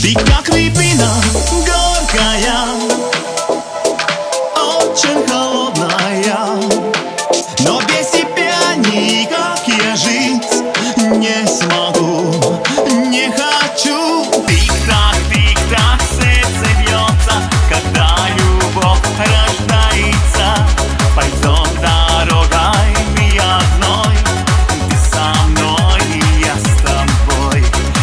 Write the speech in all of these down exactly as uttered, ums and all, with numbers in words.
Века крепина горькая, очень холодная, но без тебя никак я жить не смогу, не хочу. Тик-так, тик-так, сердце бьется, когда любовь рождается. Пойдем дорогой мы одной, ты со мной и я с тобой.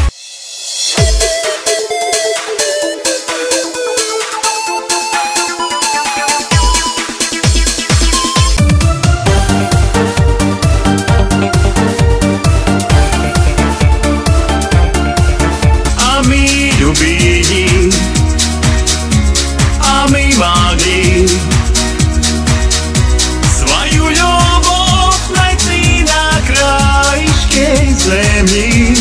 А мы любили, а мы могли свою любовь найти на краешке земли.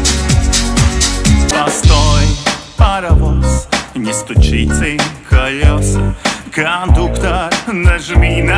Постой, паровоз, не стучите колеса. Кондуктор, нажми на